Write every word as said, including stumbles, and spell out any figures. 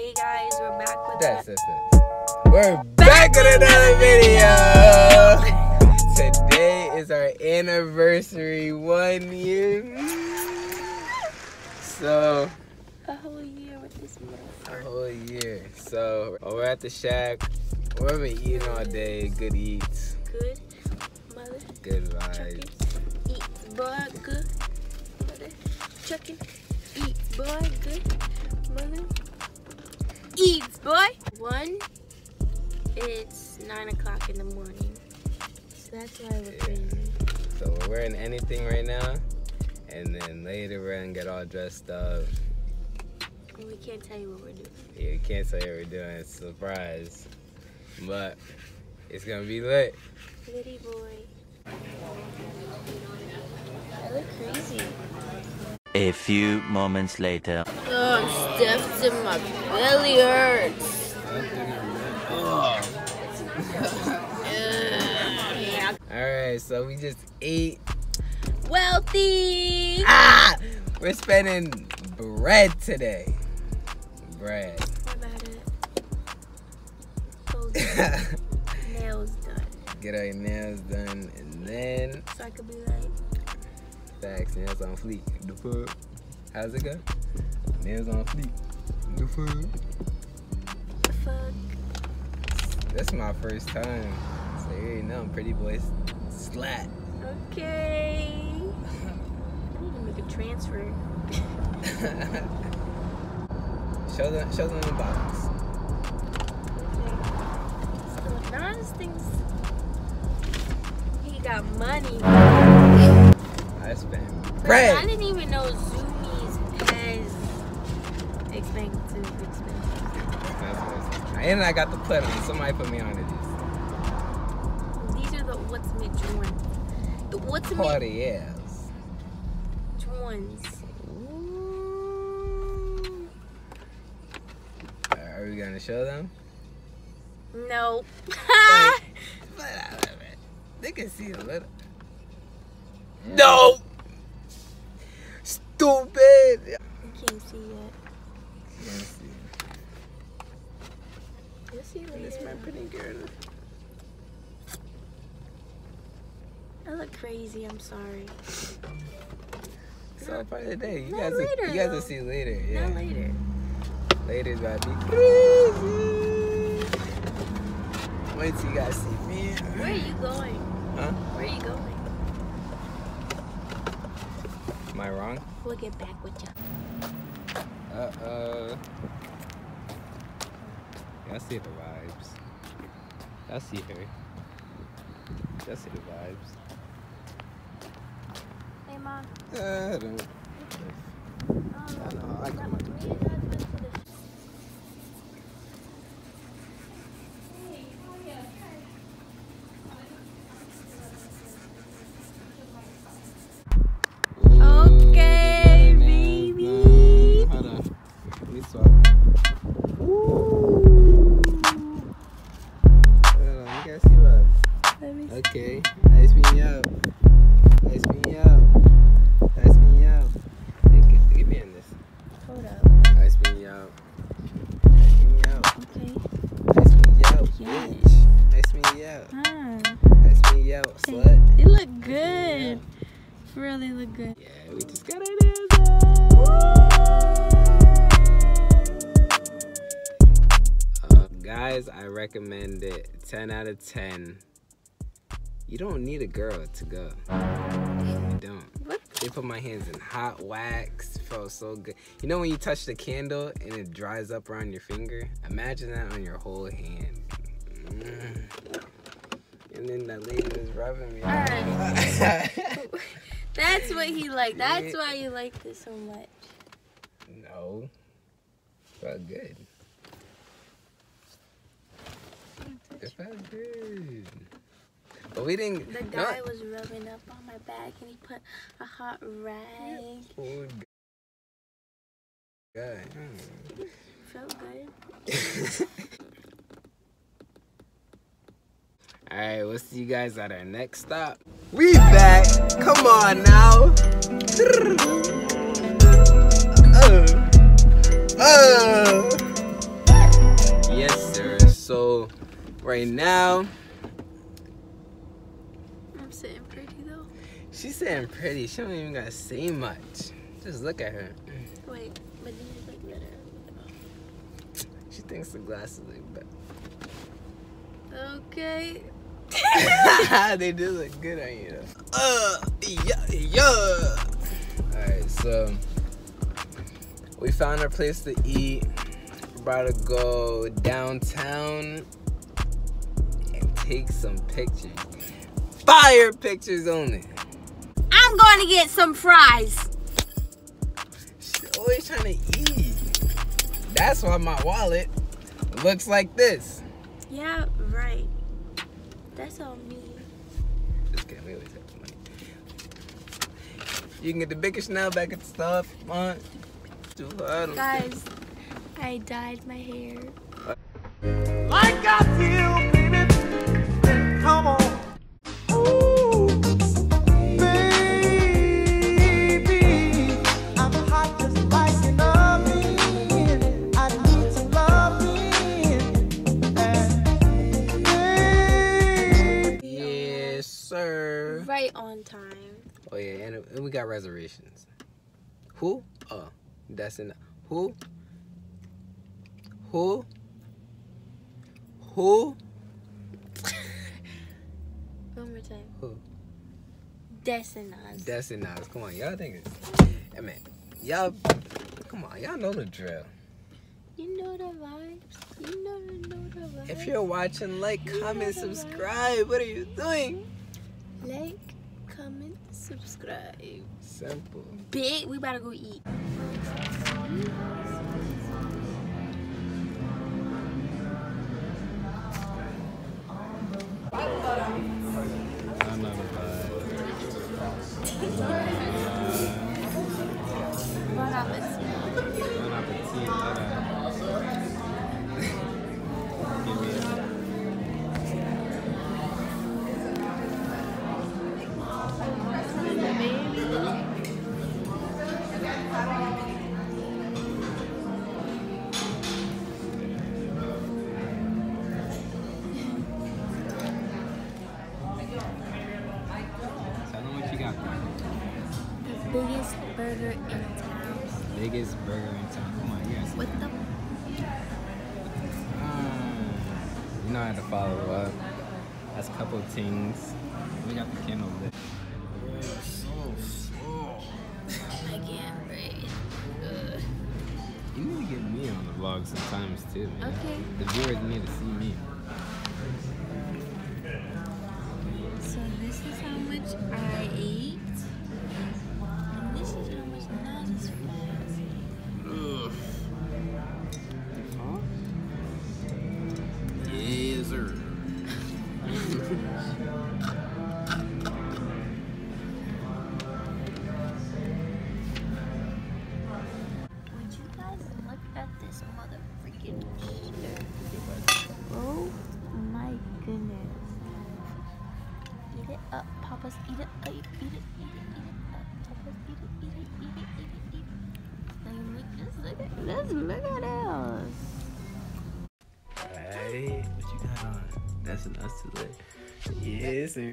Hey guys, we're back with That's the- it. We're back with another video. Today is our anniversary, one year. So a whole year with this a motherfucker. whole year. So we're at the shack. We're been eating all day. Good eats. Good mother Good chucking, vibes. eats boy good mother chucking, eats boy good mother eats boy. One, it's nine o'clock in the morning, so that's why we're Yeah. crazy. So we're wearing anything right now, and then later we're gonna get all dressed up. And we can't tell you what we're doing. Yeah, we can't say what we're doing. It's a surprise, but it's gonna be lit. Litty boy. I look crazy. A few moments later. Oh, I'm stuffed and my belly hurts. Yeah. Alright, so we just ate. Wealthy. Ah! We're spending bread today. Bread. What about it? Toes done. Nails done. Get our nails done, and then So I could be like, facts, nails on fleek. The fuck? How's it go? Nails on fleek. The fuck? the fuck? That's my first time. So you already know I'm pretty boy slat. Okay. I need to make a transfer. show them, show them the box. So now this thing's. He got money. I spent But bread. I didn't even know Zoomies has expensive, expensive. And I got the put on. Somebody put me on to These are the what's Mitch ones. The what's these. Mitch Cartiers. ones. Are we gonna show them? No. They can see a little. No! Stupid! You can't see yet. Can't see. You'll see This later. man pretty girl. I look crazy. I'm sorry. It's all part of the day. You Not guys, will, later, you guys though. will see later. Yeah. Not later. Later's about to be crazy. Wait till you guys see me. Where are you going? Huh? Where are you going? Am I wrong? We'll get back with you. Uh oh. Y'all see the vibes. Y'all see her. Y'all see the vibes. Hey, Mom. Uh, I don't. Oh, I know. I like Let them. me and Dad went to the- Okay, baby. Hold on. Let me swap. Hold on. You guys see what? Let me see. Okay. Nice meeting you out. Nice meeting you out. Nice meeting you out. Get, get me in this. Hold up. Nice meeting you out. Nice meeting you out. Okay. Nice meeting you out, Yes. bitch. Nice meeting you out. Ah. Nice meeting you out, slut. They look good. Really look good. Yeah, we just got our nails on. Um, guys, I recommend it. ten out of ten. You don't need a girl to go. You don't. What? They put my hands in hot wax. Felt so good. You know when you touch the candle and it dries up around your finger? Imagine that on your whole hand. Mm. And then that lady was rubbing me. Alright. That's what he liked. That's why you liked it so much. No. Felt good. It felt good. But we didn't. The no. guy was rubbing up on my back and he put a hot rag. Oh, God. Felt good. Alright, we'll see you guys at our next stop. We back. Come on now. Uh, uh. right now. I'm sitting pretty though. She's sitting pretty. She don't even gotta say much. Just look at her. Wait, but these look better. She thinks the glasses look better. Okay. They do look good on you though. Uh, yeah, yeah. Alright, so we found our place to eat. We're about to go downtown and take some pictures. Fire pictures only. I'm going to get some fries. She's always trying to eat. That's why my wallet looks like this. Yeah, right. That's all me. Just kidding, we always have the money. You can get the biggest now back at the stuff. Come on. Too hard. Guys, I dyed my hair. Like I feel, baby, then come on. Ooh, baby, I'm hot just like an oven. I need some loving. And baby, Yes, sir. Right on time. Oh yeah, and, and we got reservations. Who? Oh, that's in. Who? Who? Who? One more time. Who? Desinas. That's in us. Come on, y'all think it's. Hey man, y'all. Come on, y'all know the drill. You know the vibes. You know, know the vibes. If you're watching, like, comment, subscribe. What are you doing? Like, comment, subscribe. Simple. Big, we about to go eat. Bon appetit. Tell them what you got. Biggest burger in town. Biggest burger in town. Come on, you guys. What the? Mm, you know how to follow up. That's a couple of things. We got the candle lit. So full. I can't breathe. Ugh. You need to get me on the vlog sometimes too, man. Okay. The viewers need to see me. So this is how much I ate. And this is how much Nadi's fries. Ugh. Huh? Yes, sir. Would you guys look at this mother freaking shit? Oh my goodness. Eat it up, Papa's. Eat it, eat, eat it, eat it, eat it up. Papa's, eat it, eat it, eat it, eat it, eat it. Like, look, just look at, let's look at us. Hey, what you got on? That's enough to lit. Yes, sir.